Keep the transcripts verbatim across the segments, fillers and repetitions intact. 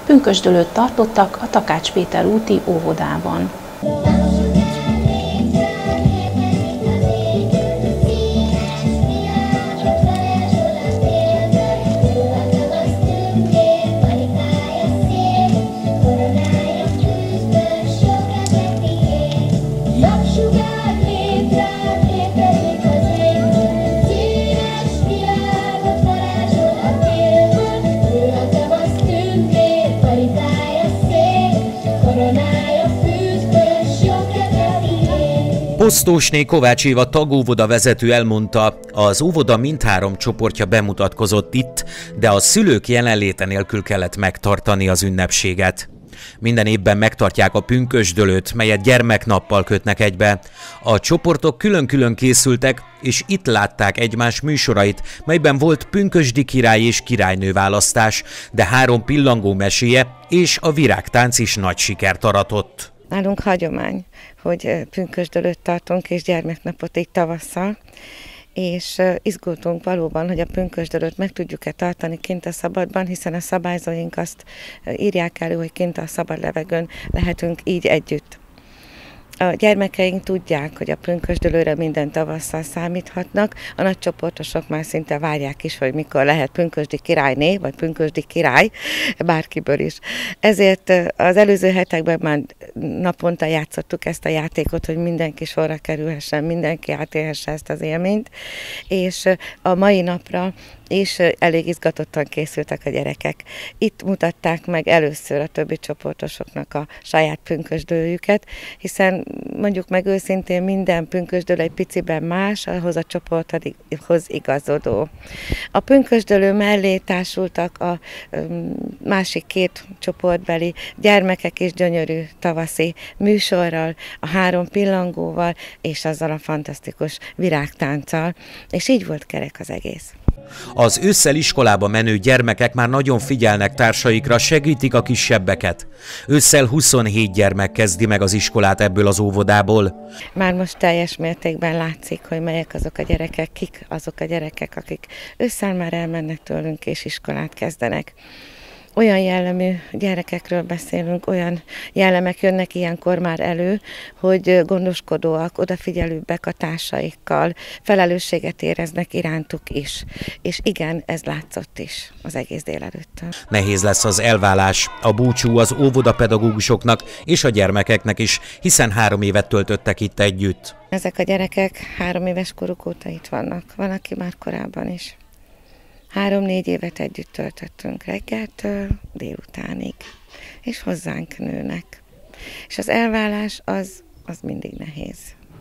Pünkösdölőt tartottak a Takács Péter úti óvodában. Posztósné Kovács Éva tagóvoda vezető elmondta, az óvoda mindhárom csoportja bemutatkozott itt, de a szülők jelenléte nélkül kellett megtartani az ünnepséget. Minden évben megtartják a pünkösdölőt, melyet gyermeknappal kötnek egybe. A csoportok külön-külön készültek, és itt látták egymás műsorait, melyben volt pünkösdi király és királynő választás, de három pillangó meséje és a virágtánc is nagy sikert aratott. Nálunk hagyomány, hogy pünkösdölőt tartunk és gyermeknapot így tavasszal, és izgultunk valóban, hogy a pünkösdölőt meg tudjuk-e tartani kint a szabadban, hiszen a szabályzóink azt írják elő, hogy kint a szabad levegőn lehetünk így együtt. A gyermekeink tudják, hogy a pünkösdölőre minden tavasszal számíthatnak, a nagycsoportosok már szinte várják is, hogy mikor lehet pünkösdi királyné, vagy pünkösdi király, bárkiből is. Ezért az előző hetekben már naponta játszottuk ezt a játékot, hogy mindenki sorra kerülhessen, mindenki átélhesse ezt az élményt, és a mai napra és elég izgatottan készültek a gyerekek. Itt mutatták meg először a többi csoportosoknak a saját pünkösdölőjüket, hiszen mondjuk meg őszintén minden pünkösdölő egy piciben más, ahhoz a csoporthoz igazodó. A pünkösdölő mellé társultak a másik két csoportbeli gyermekek és gyönyörű tavaszi műsorral, a három pillangóval és azzal a fantasztikus virágtánccal, és így volt kerek az egész. Az ősszel iskolába menő gyermekek már nagyon figyelnek társaikra, segítik a kisebbeket. Ősszel huszonhét gyermek kezdi meg az iskolát ebből az óvodából. Már most teljes mértékben látszik, hogy melyek azok a gyerekek, kik azok a gyerekek, akik ősszel már elmennek tőlünk és iskolát kezdenek. Olyan jellemű gyerekekről beszélünk, olyan jellemek jönnek ilyenkor már elő, hogy gondoskodóak, odafigyelőbbek a társaikkal, felelősséget éreznek irántuk is. És igen, ez látszott is az egész délelőttön. Nehéz lesz az elválás, a búcsú az óvodapedagógusoknak és a gyermekeknek is, hiszen három évet töltöttek itt együtt. Ezek a gyerekek három éves koruk óta itt vannak, van, aki már korábban is. Három-négy évet együtt töltöttünk reggeltől délutánig, és hozzánk nőnek. És az elválás az, az mindig nehéz.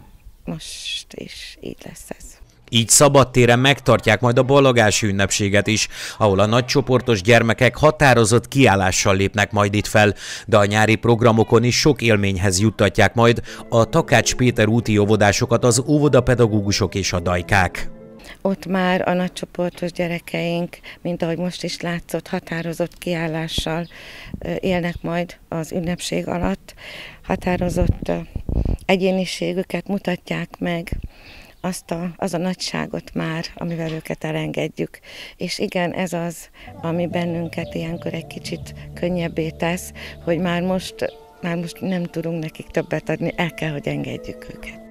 Most is így lesz ez. Így szabadtéren megtartják majd a ballagási ünnepséget is, ahol a nagycsoportos gyermekek határozott kiállással lépnek majd itt fel, de a nyári programokon is sok élményhez juttatják majd a Takács Péter úti óvodásokat az óvodapedagógusok és a dajkák. Ott már a nagycsoportos gyerekeink, mint ahogy most is látszott, határozott kiállással élnek majd az ünnepség alatt. Határozott egyéniségüket mutatják meg, azt a, az a nagyságot már, amivel őket elengedjük. És igen, ez az, ami bennünket ilyenkor egy kicsit könnyebbé tesz, hogy már most, már most nem tudunk nekik többet adni, el kell, hogy engedjük őket.